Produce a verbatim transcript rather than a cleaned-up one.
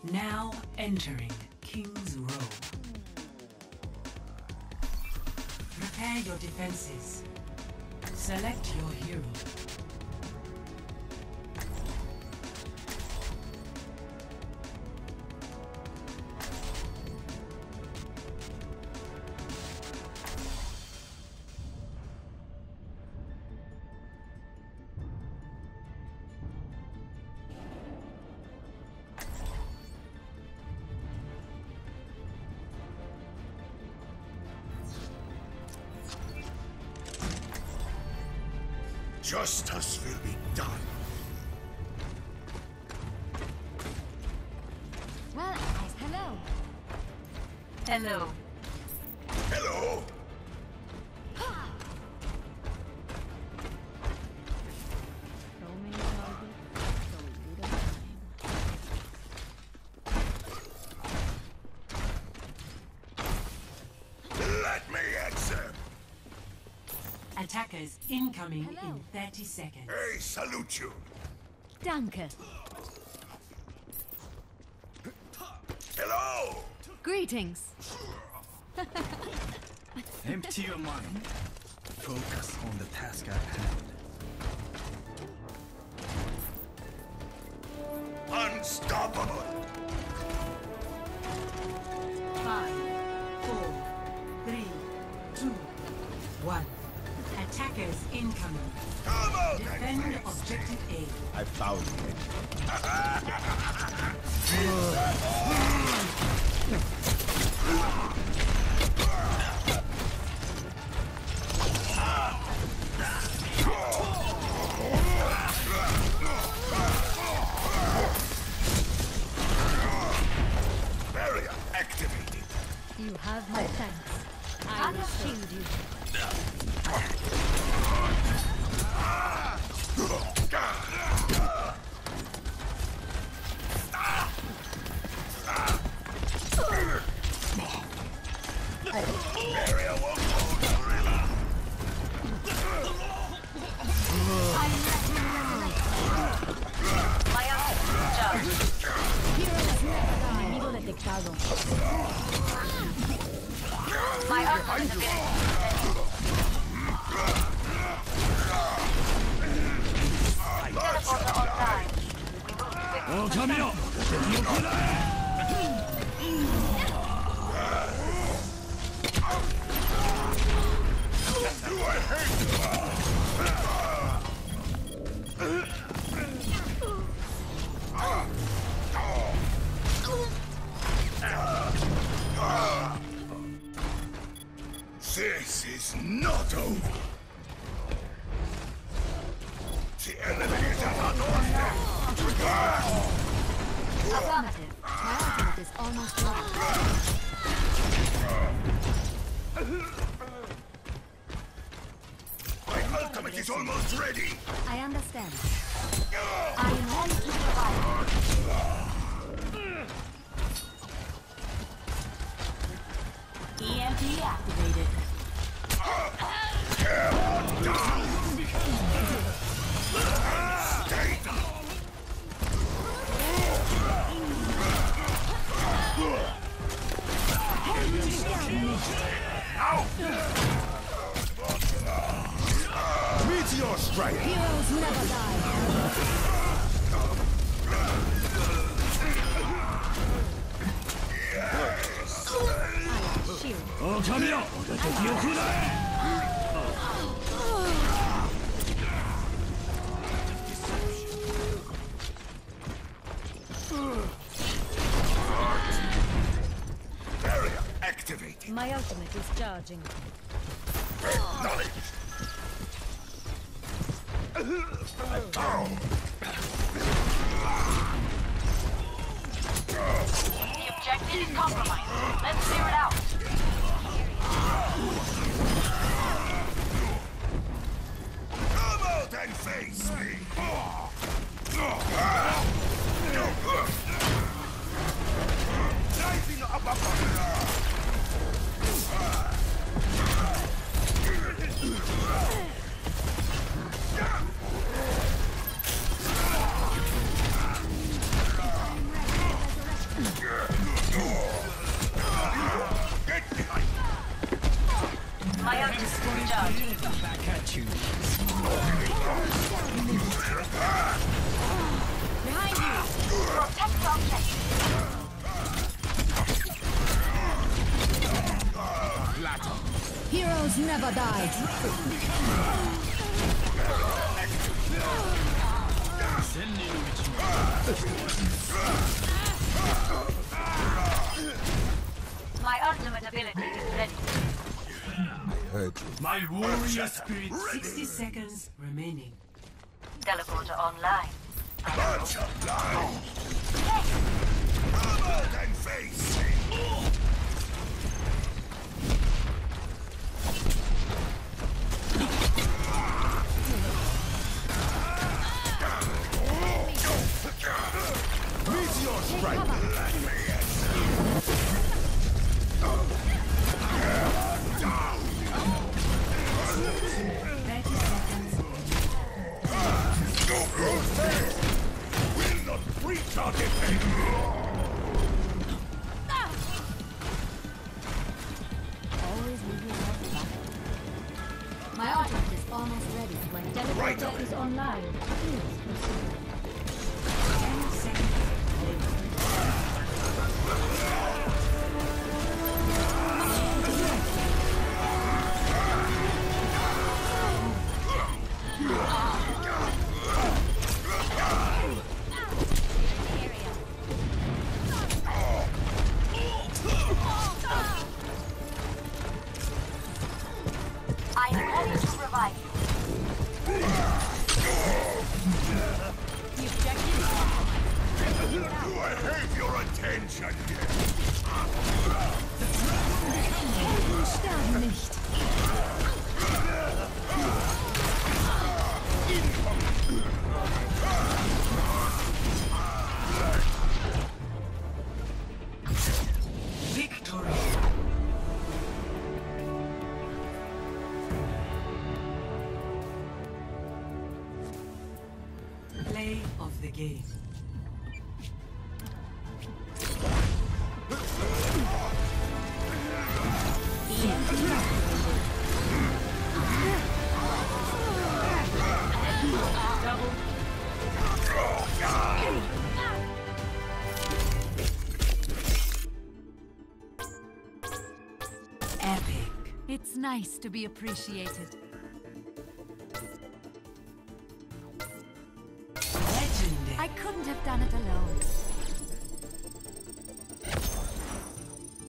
Now entering King's Row. Prepare your defenses. Select your hero. Justice will be done. Well, hello. Hello. Hello. Let me answer. Attackers incoming Hello. in thirty seconds. I salute you. Danke. Hello. Greetings. Empty your mind. Focus on the task at hand. Unstoppable. Five, four, three, two, one. Attackers incoming. Come on, Defend then. objective A. I found it. Barrier activated. You have my thanks. I will shield you. Barrier won't hold forever. Enemigo detectado. My armor is available. Teleporter on time. We move quickly. Do I hate This is not over. The enemy is at our doorstep. Affirmative. My ultimate is almost ready. My ultimate is almost ready. I understand. I am ready to provide. E M P activated. Meteor strike. Heroes never die. Shield. Barrier activated. My ultimate is charging. Acknowledged. I found. The objective is compromised. Let's clear it out. Come out and face me. Rising up above. Back at you. Behind you! Protect object. Heroes never die! My ultimate ability is ready. My warrior spirit. sixty seconds remaining. Teleporter online. Bunch of lies! Armored and face me! Meteor strike! Will not reach our defense! Always leave yourself back. My object is almost ready. My Right teleporter away. is online. Please proceed. ten seconds. I am ready to provide you. The objective is compromised. Do I have your attention yet? Sterben nicht. Victory. Play of the game. Epic. It's nice to be appreciated. Legendary. I couldn't have done it alone.